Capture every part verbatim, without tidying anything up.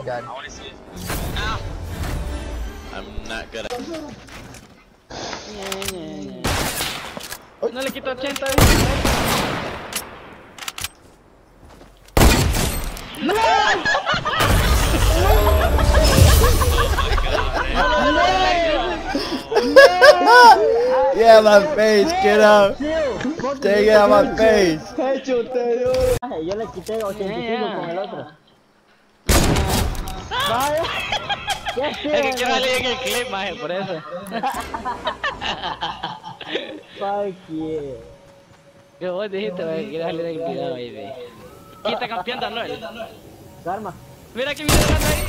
God. I wanna see it. Ow. I'm not good at No le quito ochenta. ¡No! Yeah, my face, get out. Take it out my face. Yo le quité ochenta y cinco con el otro. Es que quiero salir en el clip, maje, por eso. Fuck yeah. Que vos dijiste, maje, quieres salir en el video, baby. Quita campeón de Anuel. Karma. Mira que viene ganando ahí.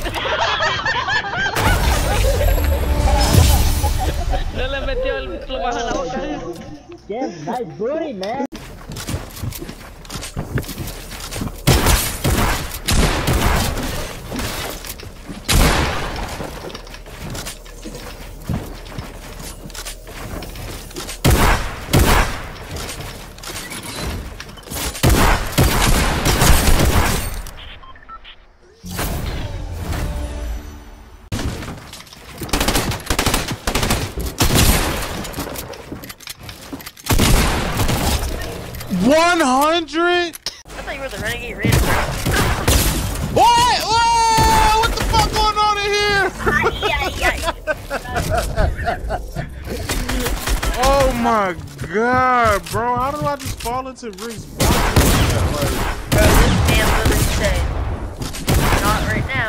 No le metió el plumaje a la boca. Yeah, nice booty, man. one hundred? I thought you were the renegade raider, bro. What? Whoa! What the fuck going on in here? Oh my god, bro. How do I just fall into Rick's body? Bro, this man literally said, not right now.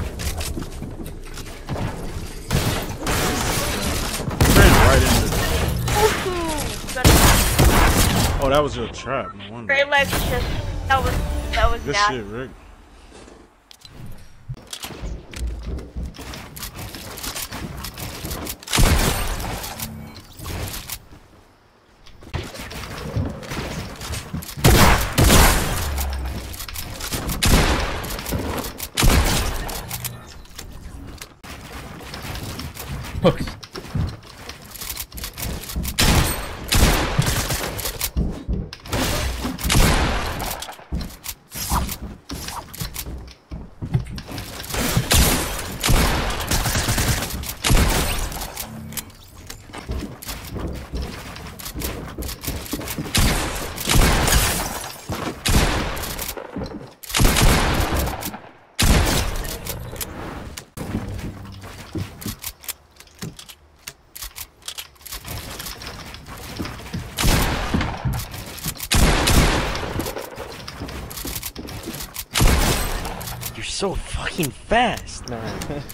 Ran right into it. Ooh, Oh, that was your trap, no wonder. great legs, just that was that was Good nasty. shit, Rick. Okay. You're so fucking fast, man.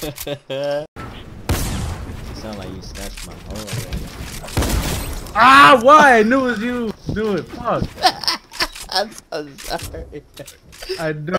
Sound like you snatched my hole already. Ah, why? I knew it was you. Knew it. Fuck. I'm so sorry. I know.